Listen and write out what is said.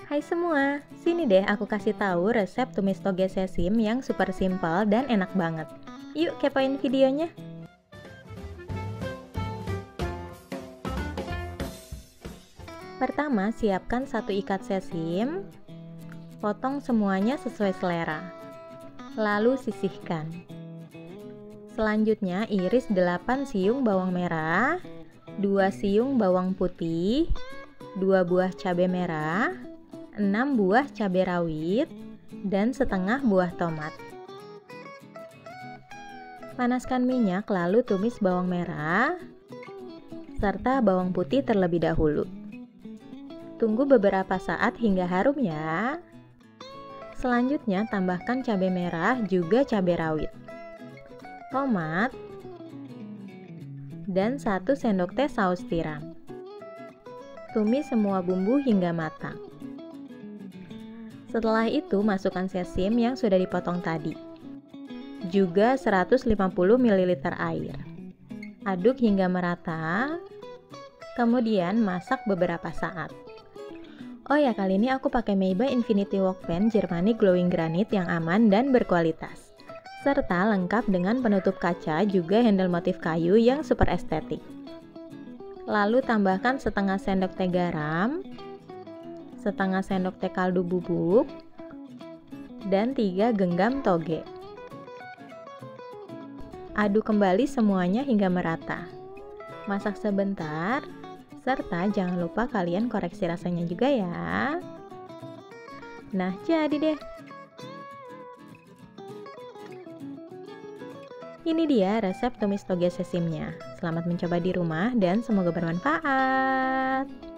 Hai semua, sini deh aku kasih tahu resep tumis toge sesim yang super simpel dan enak banget. Yuk kepoin videonya. Pertama, siapkan satu ikat sesim, potong semuanya sesuai selera. Lalu sisihkan. Selanjutnya iris 8 siung bawang merah, 2 siung bawang putih, 2 buah cabai merah, 6 buah cabai rawit, dan setengah buah tomat. Panaskan minyak lalu tumis bawang merah serta bawang putih terlebih dahulu. Tunggu beberapa saat hingga harum ya. Selanjutnya tambahkan cabai merah juga cabai rawit, tomat, dan 1 sendok teh saus tiram. Tumis semua bumbu hingga matang. Setelah itu masukkan sesim yang sudah dipotong tadi. Juga 150 ml air. Aduk hingga merata. Kemudian masak beberapa saat. Oh ya, kali ini aku pakai Meiba Infinity Wok Pen Germany Glowing Granite yang aman dan berkualitas. Serta lengkap dengan penutup kaca juga handle motif kayu yang super estetik. Lalu tambahkan setengah sendok teh garam, setengah sendok teh kaldu bubuk, dan 3 genggam toge. Aduk kembali semuanya hingga merata. Masak sebentar, serta jangan lupa kalian koreksi rasanya juga ya. Nah, jadi deh. Ini dia resep tumis toge sesimnya. Selamat mencoba di rumah dan semoga bermanfaat.